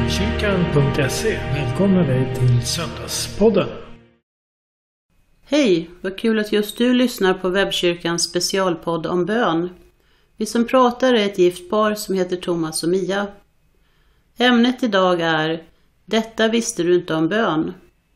Pingstkyrkan.se välkomnar dig till Söndagspodden. Hej, vad kul att just du lyssnar på Webbkyrkans specialpodd om bön. Vi som pratar är ett gift par som heter Thomas och Mia. Ämnet idag är Detta visste du inte om bön.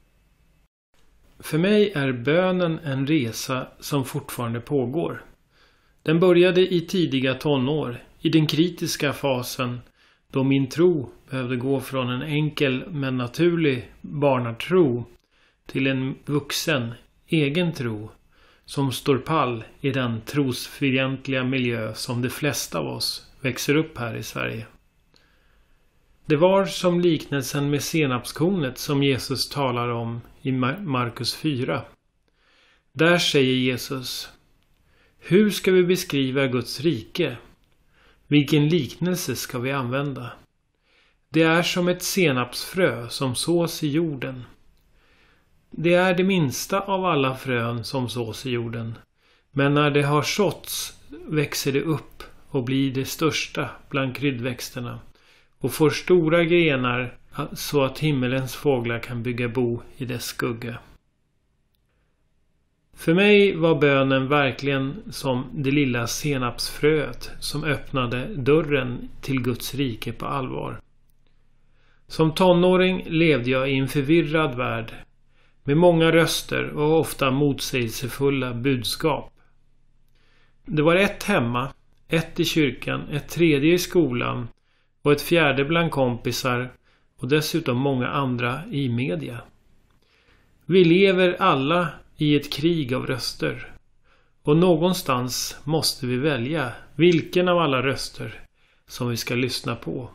För mig är bönen en resa som fortfarande pågår. Den började i tidiga tonår, i den kritiska fasen då min tro behövde gå från en enkel men naturlig barnatro till en vuxen, egen tro som står pall i den trosfientliga miljö som de flesta av oss växer upp här i Sverige. Det var som liknelsen med senapskornet som Jesus talar om i Markus 4. Där säger Jesus: hur ska vi beskriva Guds rike? Vilken liknelse ska vi använda? Det är som ett senapsfrö som sås i jorden. Det är det minsta av alla frön som sås i jorden. Men när det har såtts växer det upp och blir det största bland kryddväxterna och får stora grenar så att himmelens fåglar kan bygga bo i dess skugga. För mig var bönen verkligen som det lilla senapsfröet som öppnade dörren till Guds rike på allvar. Som tonåring levde jag i en förvirrad värld med många röster och ofta motsägelsefulla budskap. Det var ett hemma, ett i kyrkan, ett tredje i skolan och ett fjärde bland kompisar och dessutom många andra i media. Vi lever alla i ett krig av röster och någonstans måste vi välja vilken av alla röster som vi ska lyssna på.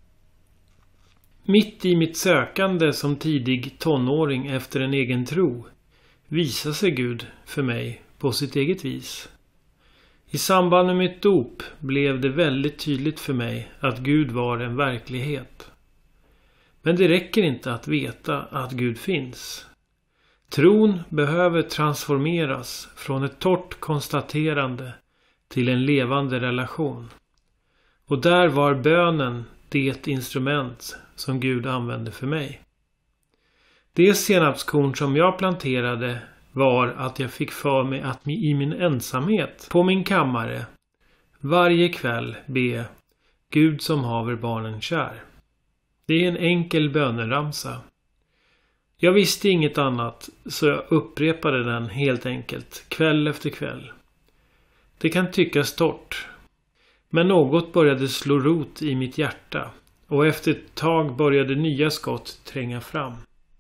Mitt i mitt sökande som tidig tonåring efter en egen tro visade sig Gud för mig på sitt eget vis. I samband med mitt dop blev det väldigt tydligt för mig att Gud var en verklighet. Men det räcker inte att veta att Gud finns. Tron behöver transformeras från ett torrt konstaterande till en levande relation. Och där var bönen det instrument som Gud använde för mig. Det senapskorn som jag planterade var att jag fick för mig att i min ensamhet på min kammare varje kväll be Gud som haver barnen kär. Det är en enkel böneramsa. Jag visste inget annat så jag upprepade den helt enkelt kväll efter kväll. Det kan tyckas torrt. Men något började slå rot i mitt hjärta och efter ett tag började nya skott tränga fram.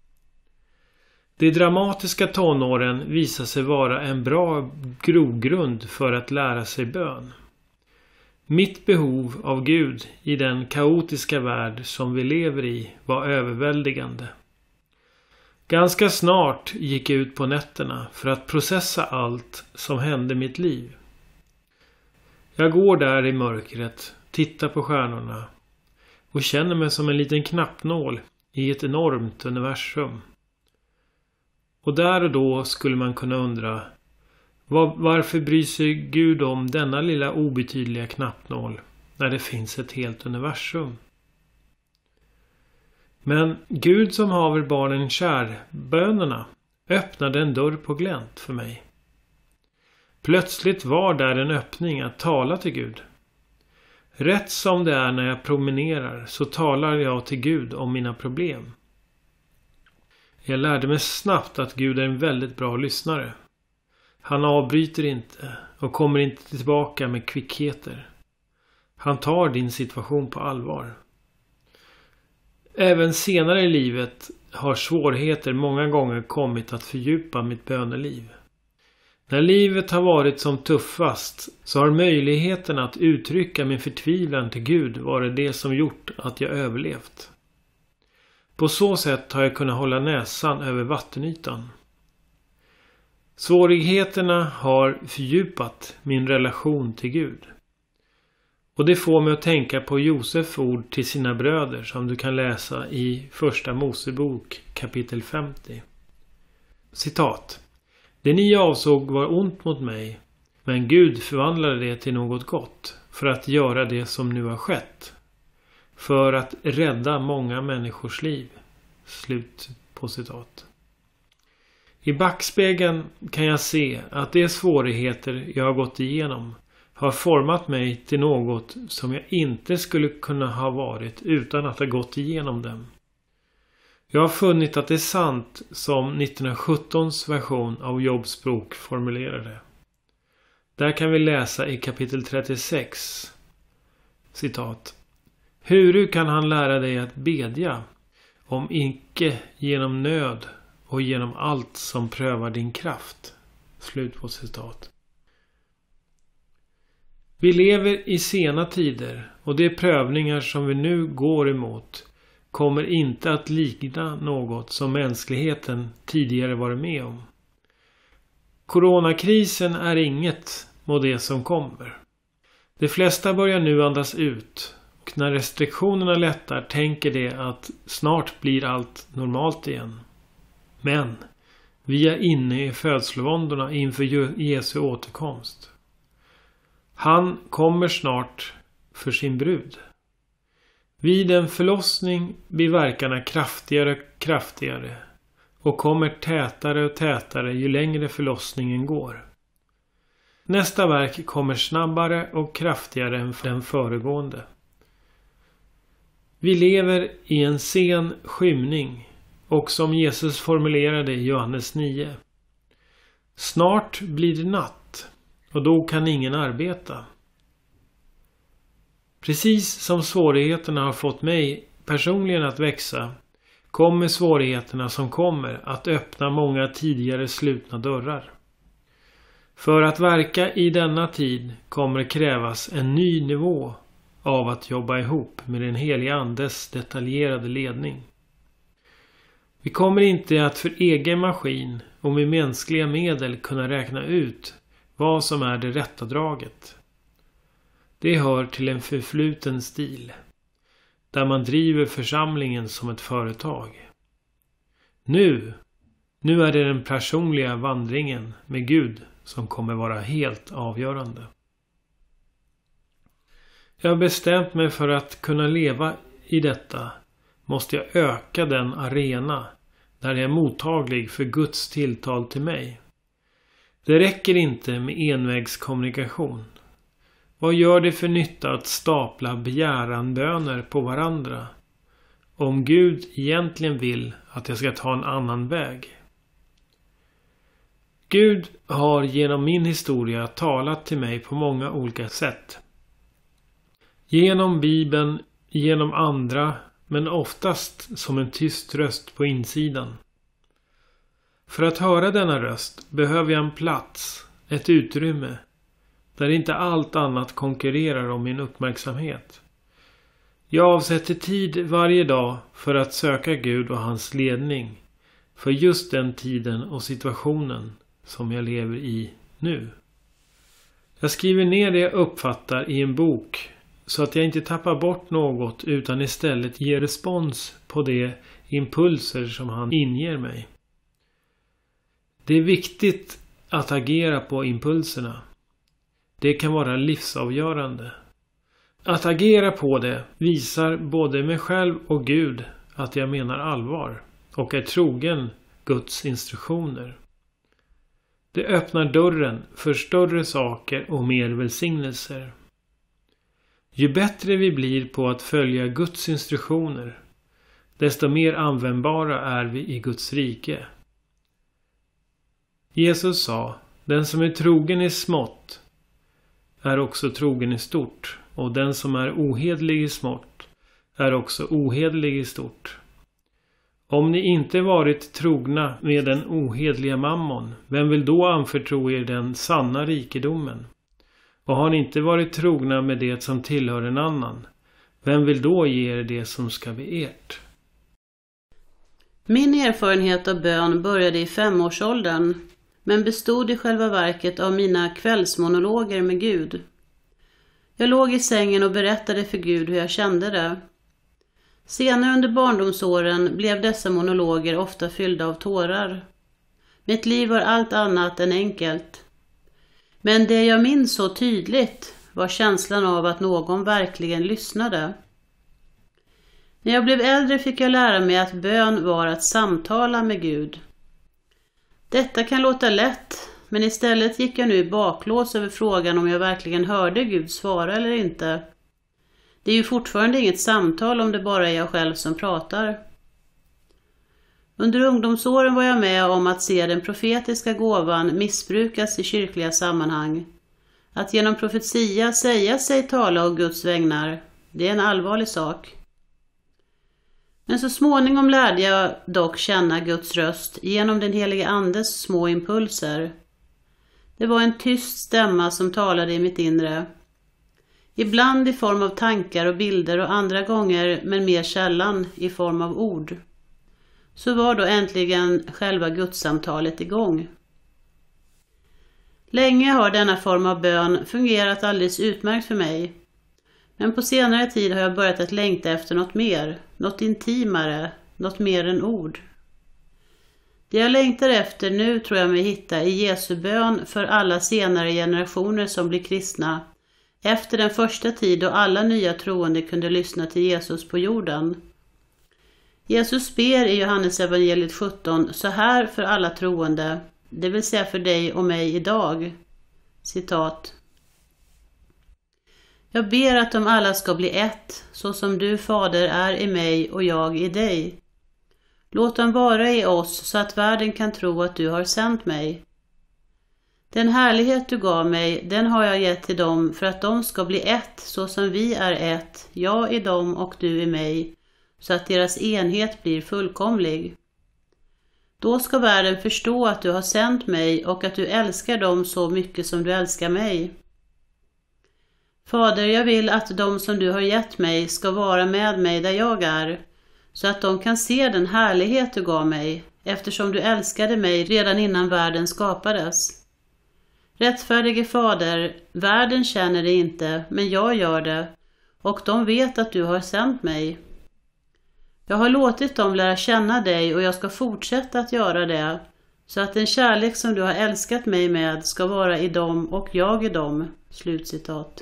De dramatiska tonåren visade sig vara en bra grogrund för att lära sig bön. Mitt behov av Gud i den kaotiska värld som vi lever i var överväldigande. Ganska snart gick jag ut på nätterna för att processa allt som hände i mitt liv. Jag går där i mörkret, tittar på stjärnorna och känner mig som en liten knappnål i ett enormt universum. Och där och då skulle man kunna undra, varför bryr sig Gud om denna lilla obetydliga knappnål när det finns ett helt universum? Men Gud som haver barnen kär, bönerna, öppnade en dörr på glänt för mig. Plötsligt var där en öppning att tala till Gud. Rätt som det är när jag promenerar så talar jag till Gud om mina problem. Jag lärde mig snabbt att Gud är en väldigt bra lyssnare. Han avbryter inte och kommer inte tillbaka med kvickheter. Han tar din situation på allvar. Även senare i livet har svårigheter många gånger kommit att fördjupa mitt böneliv. När livet har varit som tuffast så har möjligheten att uttrycka min förtvivlan till Gud varit det som gjort att jag överlevt. På så sätt har jag kunnat hålla näsan över vattenytan. Svårigheterna har fördjupat min relation till Gud. Och det får mig att tänka på Josefs ord till sina bröder som du kan läsa i Första Mosebok kapitel 50. Citat: det ni avsåg var ont mot mig, men Gud förvandlade det till något gott för att göra det som nu har skett. för att rädda många människors liv. Slut på citat. I backspegeln kan jag se att de svårigheter jag har gått igenom har format mig till något som jag inte skulle kunna ha varit utan att ha gått igenom dem. Jag har funnit att det är sant som 1917s version av Jobs bok formulerade. Där kan vi läsa i kapitel 36. Citat. Huru kan han lära dig att bedja, om icke genom nöd och genom allt som prövar din kraft. Slut på citat. Vi lever i sena tider och de prövningar som vi nu går emot kommer inte att likna något som mänskligheten tidigare varit med om. Coronakrisen är inget mot det som kommer. De flesta börjar nu andas ut och när restriktionerna lättar tänker de att snart blir allt normalt igen. Men vi är inne i födslovåndorna inför Jesu återkomst. Han kommer snart för sin brud. Vid en förlossning blir verkarna kraftigare och kraftigare och kommer tätare och tätare ju längre förlossningen går. Nästa verk kommer snabbare och kraftigare än den föregående. Vi lever i en sen skymning och som Jesus formulerade i Johannes 9. Snart blir det natt och då kan ingen arbeta. Precis som svårigheterna har fått mig personligen att växa kommer svårigheterna som kommer att öppna många tidigare slutna dörrar. För att verka i denna tid kommer det krävas en ny nivå av att jobba ihop med den heliga andes detaljerade ledning. Vi kommer inte att för egen maskin och med mänskliga medel kunna räkna ut vad som är det rätta draget. Det hör till en förfluten stil, där man driver församlingen som ett företag. Nu är det den personliga vandringen med Gud som kommer vara helt avgörande. Jag har bestämt mig för att kunna leva i detta måste jag öka den arena där jag är mottaglig för Guds tilltal till mig. Det räcker inte med envägskommunikation. Vad gör det för nytta att stapla begäranböner på varandra om Gud egentligen vill att jag ska ta en annan väg? Gud har genom min historia talat till mig på många olika sätt. Genom Bibeln, genom andra, men oftast som en tyst röst på insidan. För att höra denna röst behöver jag en plats, ett utrymme, där inte allt annat konkurrerar om min uppmärksamhet. Jag avsätter tid varje dag för att söka Gud och hans ledning för just den tiden och situationen som jag lever i nu. Jag skriver ner det jag uppfattar i en bok så att jag inte tappar bort något utan istället ger respons på de impulser som han inger mig. Det är viktigt att agera på impulserna. Det kan vara livsavgörande. Att agera på det visar både mig själv och Gud att jag menar allvar och är trogen Guds instruktioner. Det öppnar dörren för större saker och mer välsignelser. Ju bättre vi blir på att följa Guds instruktioner, desto mer användbara är vi i Guds rike. Jesus sa, den som är trogen i smått är också trogen i stort, och den som är ohedlig i smått är också ohedlig i stort. Om ni inte varit trogna med den ohedliga mammon, vem vill då anförtro er den sanna rikedomen? Och har ni inte varit trogna med det som tillhör en annan, vem vill då ge er det som ska bli ert? Min erfarenhet av bön började i 5-årsåldern, men bestod i själva verket av mina kvällsmonologer med Gud. Jag låg i sängen och berättade för Gud hur jag kände det. Senare under barndomsåren blev dessa monologer ofta fyllda av tårar. Mitt liv var allt annat än enkelt. Men det jag minns så tydligt var känslan av att någon verkligen lyssnade. När jag blev äldre fick jag lära mig att bön var att samtala med Gud. Detta kan låta lätt, men istället gick jag nu i baklås över frågan om jag verkligen hörde Gud svara eller inte. Det är ju fortfarande inget samtal om det bara är jag själv som pratar. Under ungdomsåren var jag med om att se den profetiska gåvan missbrukas i kyrkliga sammanhang. Att genom profetia säga sig tala å Guds vägnar, det är en allvarlig sak. Men så småningom lärde jag dock känna Guds röst genom den helige Andes små impulser. Det var en tyst stämma som talade i mitt inre. Ibland i form av tankar och bilder och andra gånger, men mer sällan, i form av ord. Så var då äntligen själva gudssamtalet igång. Länge har denna form av bön fungerat alldeles utmärkt för mig. Men på senare tid har jag börjat att längta efter något mer, något intimare, något mer än ord. Det jag längtar efter nu tror jag mig hitta i Jesu bön för alla senare generationer som blir kristna, efter den första tid då alla nya troende kunde lyssna till Jesus på jorden. Jesus ber i Johannes evangeliet 17 så här för alla troende, det vill säga för dig och mig idag. Citat. Jag ber att de alla ska bli ett, så som du, Fader, är i mig och jag i dig. Låt dem vara i oss så att världen kan tro att du har sänt mig. Den härlighet du gav mig, den har jag gett till dem för att de ska bli ett så som vi är ett, jag i dem och du i mig, så att deras enhet blir fullkomlig. Då ska världen förstå att du har sänt mig och att du älskar dem så mycket som du älskar mig. Fader, jag vill att de som du har gett mig ska vara med mig där jag är, så att de kan se den härlighet du gav mig, eftersom du älskade mig redan innan världen skapades. Rättfärdige Fader, världen känner det inte, men jag gör det, och de vet att du har sänt mig. Jag har låtit dem lära känna dig och jag ska fortsätta att göra det, så att den kärlek som du har älskat mig med ska vara i dem och jag i dem. Slutcitat.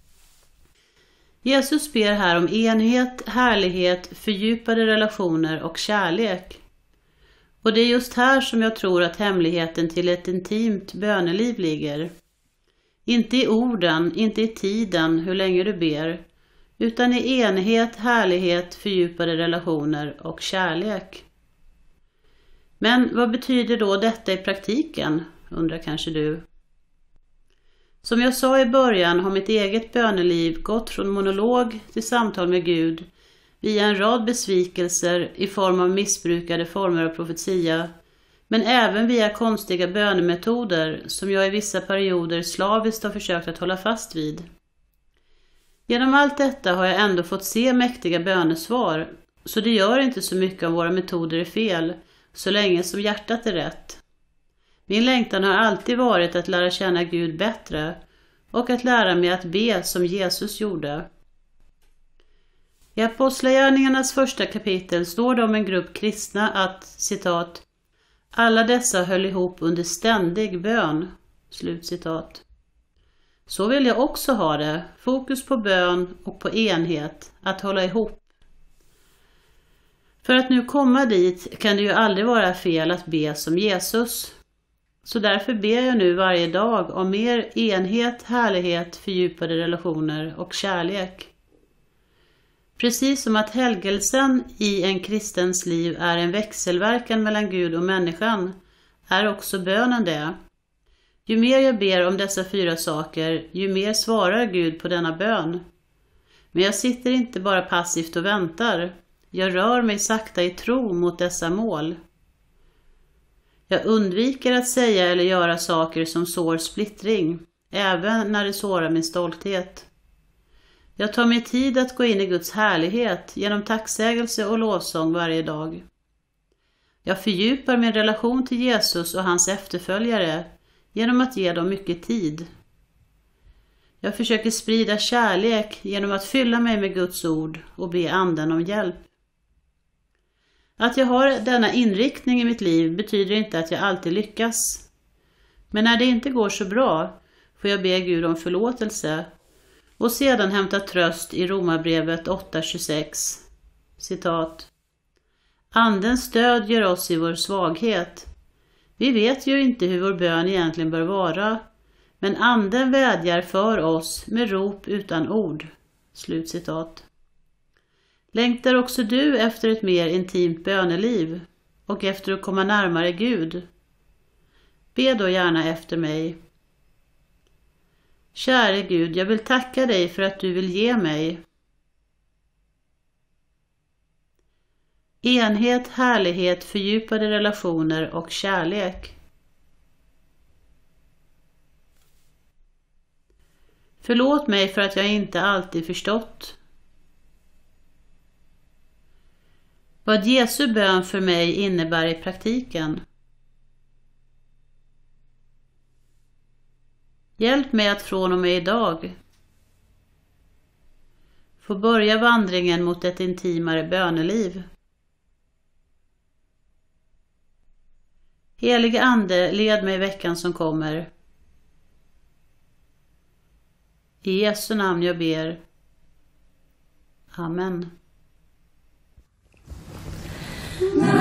Jesus ber här om enhet, härlighet, fördjupade relationer och kärlek. Och det är just här som jag tror att hemligheten till ett intimt böneliv ligger. Inte i orden, inte i tiden, hur länge du ber, utan i enhet, härlighet, fördjupade relationer och kärlek. Men vad betyder då detta i praktiken, undrar kanske du? Som jag sa i början har mitt eget böneliv gått från monolog till samtal med Gud via en rad besvikelser i form av missbrukade former av profetia, men även via konstiga bönemetoder som jag i vissa perioder slaviskt har försökt att hålla fast vid. Genom allt detta har jag ändå fått se mäktiga bönesvar, så det gör inte så mycket om våra metoder är fel, så länge som hjärtat är rätt. Min längtan har alltid varit att lära känna Gud bättre och att lära mig att be som Jesus gjorde. I Apostlagärningarnas första kapitel står det om en grupp kristna att, citat, alla dessa höll ihop under ständig bön, slutcitat. Så vill jag också ha det, fokus på bön och på enhet, att hålla ihop. För att nu komma dit kan det ju aldrig vara fel att be som Jesus. Så därför ber jag nu varje dag om mer enhet, härlighet, fördjupade relationer och kärlek. Precis som att helgelsen i en kristens liv är en växelverkan mellan Gud och människan, är också bönen det. Ju mer jag ber om dessa 4 saker, ju mer svarar Gud på denna bön. Men jag sitter inte bara passivt och väntar. Jag rör mig sakta i tro mot dessa mål. Jag undviker att säga eller göra saker som sår splittring, även när det sårar min stolthet. Jag tar mig tid att gå in i Guds härlighet genom tacksägelse och lovsång varje dag. Jag fördjupar min relation till Jesus och hans efterföljare genom att ge dem mycket tid. Jag försöker sprida kärlek genom att fylla mig med Guds ord och be anden om hjälp. Att jag har denna inriktning i mitt liv betyder inte att jag alltid lyckas. Men när det inte går så bra får jag be Gud om förlåtelse och sedan hämta tröst i Romarbrevet 8:26. citat: Andens stöd gör oss i vår svaghet. Vi vet ju inte hur vår bön egentligen bör vara, men anden vädjar för oss med rop utan ord. Slutcitat. Längtar också du efter ett mer intimt böneliv och efter att komma närmare Gud? Be då gärna efter mig. Käre Gud, jag vill tacka dig för att du vill ge mig enhet, härlighet, fördjupade relationer och kärlek. Förlåt mig för att jag inte alltid förstått vad Jesu bön för mig innebär i praktiken. Hjälp mig att från och med idag få börja vandringen mot ett intimare böneliv. Helige Ande, led mig i veckan som kommer. I Jesu namn jag ber. Amen.